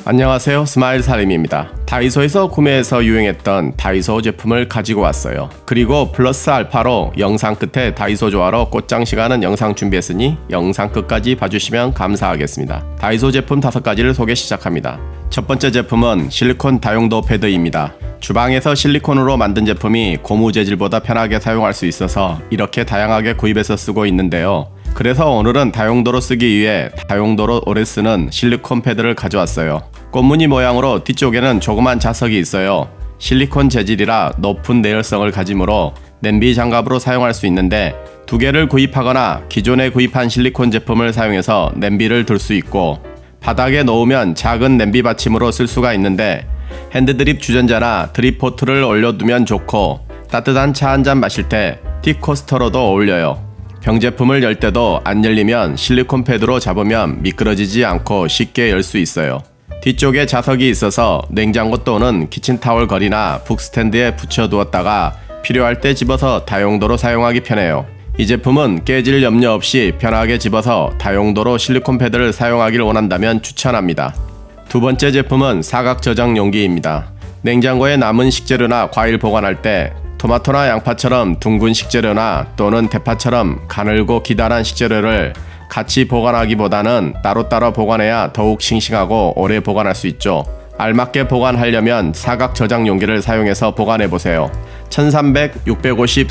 안녕하세요, 스마일사림입니다. 다이소에서 구매해서 유행했던 다이소 제품을 가지고 왔어요. 그리고 플러스 알파로 영상 끝에 다이소 좋아로 꽃장 시간은 영상 준비했으니 영상 끝까지 봐주시면 감사하겠습니다. 다이소 제품 5가지를 소개 시작합니다. 첫 번째 제품은 실리콘 다용도 패드입니다. 주방에서 실리콘으로 만든 제품이 고무 재질보다 편하게 사용할 수 있어서 이렇게 다양하게 구입해서 쓰고 있는데요. 그래서 오늘은 다용도로 쓰기 위해 다용도로 오래 쓰는 실리콘 패드를 가져왔어요. 꽃무늬 모양으로 뒤쪽에는 조그만 자석이 있어요. 실리콘 재질이라 높은 내열성을 가지므로 냄비 장갑으로 사용할 수 있는데 2개를 구입하거나 기존에 구입한 실리콘 제품을 사용해서 냄비를 들 수 있고, 바닥에 놓으면 작은 냄비 받침으로 쓸 수가 있는데 핸드드립 주전자나 드립포트를 올려두면 좋고, 따뜻한 차 한잔 마실 때 티코스터로도 어울려요. 병제품을 열 때도 안 열리면 실리콘 패드로 잡으면 미끄러지지 않고 쉽게 열 수 있어요. 뒤쪽에 자석이 있어서 냉장고 또는 키친타월 거리나 북스탠드에 붙여두었다가 필요할 때 집어서 다용도로 사용하기 편해요. 이 제품은 깨질 염려 없이 편하게 집어서 다용도로 실리콘 패드를 사용하길 원한다면 추천합니다. 두 번째 제품은 사각 저장 용기입니다. 냉장고에 남은 식재료나 과일 보관할 때 토마토나 양파처럼 둥근 식재료나 또는 대파처럼 가늘고 기다란 식재료를 같이 보관하기보다는 따로따로 보관해야 더욱 싱싱하고 오래 보관할 수 있죠. 알맞게 보관하려면 사각 저장 용기를 사용해서 보관해보세요. 1300, 650,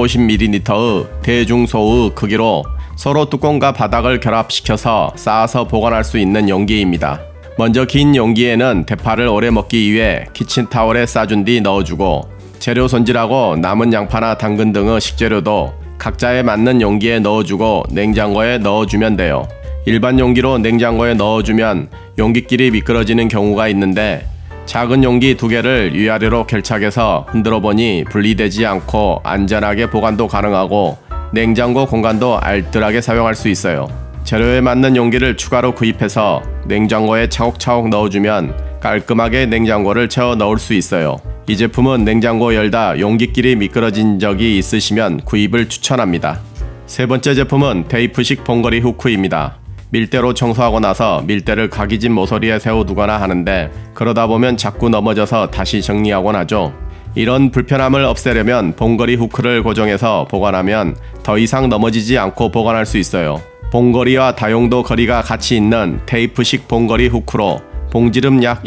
450ml의 대중소의 크기로 서로 뚜껑과 바닥을 결합시켜서 쌓아서 보관할 수 있는 용기입니다. 먼저 긴 용기에는 대파를 오래 먹기 위해 키친타월에 싸준 뒤 넣어주고, 재료 손질하고 남은 양파나 당근 등의 식재료도 각자에 맞는 용기에 넣어주고 냉장고에 넣어주면 돼요. 일반 용기로 냉장고에 넣어주면 용기끼리 미끄러지는 경우가 있는데, 작은 용기 2개를 위아래로 결착해서 흔들어 보니 분리되지 않고 안전하게 보관도 가능하고 냉장고 공간도 알뜰하게 사용할 수 있어요. 재료에 맞는 용기를 추가로 구입해서 냉장고에 차곡차곡 넣어주면 깔끔하게 냉장고를 채워 넣을 수 있어요. 이 제품은 냉장고 열다 용기끼리 미끄러진 적이 있으시면 구입을 추천합니다. 세 번째 제품은 테이프식 봉거리 후크입니다. 밀대로 청소하고 나서 밀대를 각이진 모서리에 세워두거나 하는데 그러다 보면 자꾸 넘어져서 다시 정리하곤 하죠. 이런 불편함을 없애려면 봉거리 후크를 고정해서 보관하면 더 이상 넘어지지 않고 보관할 수 있어요. 봉거리와 다용도 거리가 같이 있는 테이프식 봉거리 후크로 봉지름 약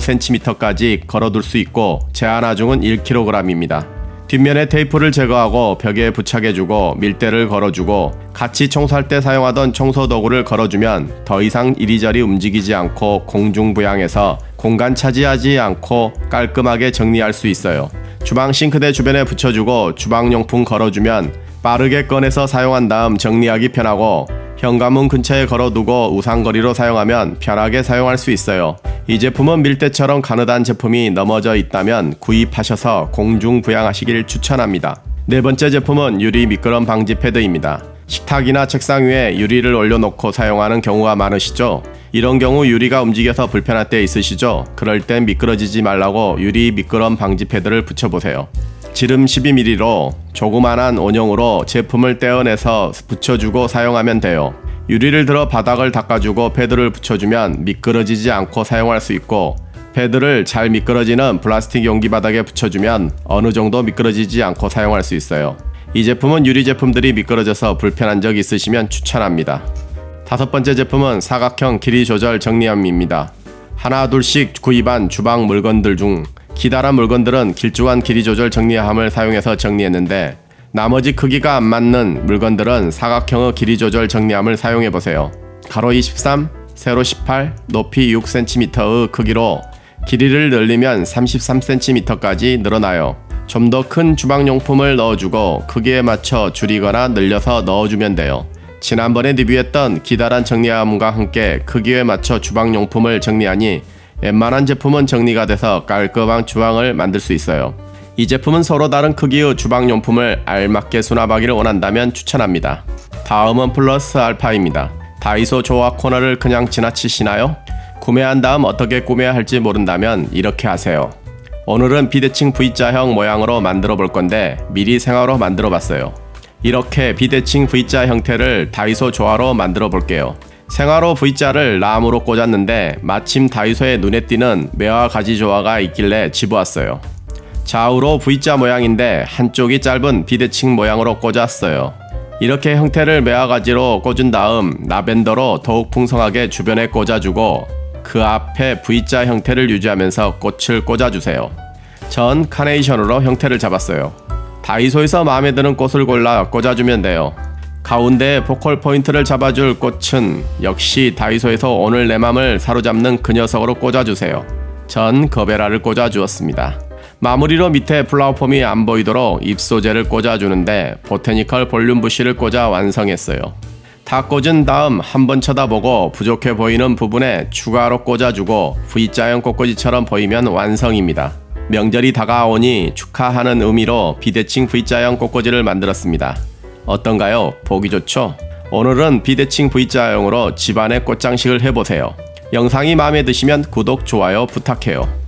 2.5cm까지 걸어둘 수 있고 제한하중은 1kg입니다. 뒷면에 테이프를 제거하고 벽에 부착해주고 밀대를 걸어주고 같이 청소할 때 사용하던 청소도구를 걸어주면 더 이상 이리저리 움직이지 않고 공중부양해서 공간 차지하지 않고 깔끔하게 정리할 수 있어요. 주방 싱크대 주변에 붙여주고 주방용품 걸어주면 빠르게 꺼내서 사용한 다음 정리하기 편하고, 현관문 근처에 걸어두고 우산거리로 사용하면 편하게 사용할 수 있어요. 이 제품은 밀대처럼 가느다란 제품이 넘어져 있다면 구입하셔서 공중부양하시길 추천합니다. 네 번째 제품은 유리 미끄럼 방지 패드입니다. 식탁이나 책상 위에 유리를 올려놓고 사용하는 경우가 많으시죠? 이런 경우 유리가 움직여서 불편할 때 있으시죠? 그럴 땐 미끄러지지 말라고 유리 미끄럼 방지 패드를 붙여보세요. 지름 12mm로 조그만한 원형으로 제품을 떼어내서 붙여주고 사용하면 돼요. 유리를 들어 바닥을 닦아주고 패드를 붙여주면 미끄러지지 않고 사용할 수 있고, 패드를 잘 미끄러지는 플라스틱 용기 바닥에 붙여주면 어느 정도 미끄러지지 않고 사용할 수 있어요. 이 제품은 유리 제품들이 미끄러져서 불편한 적 있으시면 추천합니다. 다섯 번째 제품은 사각형 길이 조절 정리함입니다. 하나 둘씩 구입한 주방 물건들 중 기다란 물건들은 길쭉한 길이 조절 정리함을 사용해서 정리했는데, 나머지 크기가 안 맞는 물건들은 사각형의 길이 조절 정리함을 사용해보세요. 가로 23, 세로 18, 높이 6cm의 크기로 길이를 늘리면 33cm까지 늘어나요. 좀 더 큰 주방용품을 넣어주고 크기에 맞춰 줄이거나 늘려서 넣어주면 돼요. 지난번에 리뷰했던 기다란 정리함과 함께 크기에 맞춰 주방용품을 정리하니 웬만한 제품은 정리가 돼서 깔끔한 주방을 만들 수 있어요. 이 제품은 서로 다른 크기의 주방용품을 알맞게 수납하기를 원한다면 추천합니다. 다음은 플러스 알파입니다. 다이소 조합 코너를 그냥 지나치시나요? 구매한 다음 어떻게 꾸며야 할지 모른다면 이렇게 하세요. 오늘은 비대칭 V자형 모양으로 만들어 볼 건데 미리 생화로 만들어 봤어요. 이렇게 비대칭 V자 형태를 다이소 조화로 만들어 볼게요. 생화로 V자를 나무로 꽂았는데 마침 다이소에 눈에 띄는 매화 가지 조화가 있길래 집어왔어요. 좌우로 V자 모양인데 한쪽이 짧은 비대칭 모양으로 꽂았어요. 이렇게 형태를 매화가지로 꽂은 다음 라벤더로 더욱 풍성하게 주변에 꽂아주고 그 앞에 V자 형태를 유지하면서 꽃을 꽂아주세요. 전 카네이션으로 형태를 잡았어요. 다이소에서 마음에 드는 꽃을 골라 꽂아주면 돼요. 가운데에 보컬 포인트를 잡아줄 꽃은 역시 다이소에서 오늘 내 맘을 사로잡는 그 녀석으로 꽂아주세요. 전 거베라를 꽂아주었습니다. 마무리로 밑에 플라워폼이 안 보이도록 잎소재를 꽂아주는데 보테니컬 볼륨 부시를 꽂아 완성했어요. 다 꽂은 다음 한번 쳐다보고 부족해 보이는 부분에 추가로 꽂아주고 V자형 꽃꽂이처럼 보이면 완성입니다. 명절이 다가오니 축하하는 의미로 비대칭 V자형 꽃꽂이를 만들었습니다. 어떤가요? 보기 좋죠? 오늘은 비대칭 V자형으로 집안의 꽃장식을 해보세요. 영상이 마음에 드시면 구독, 좋아요 부탁해요.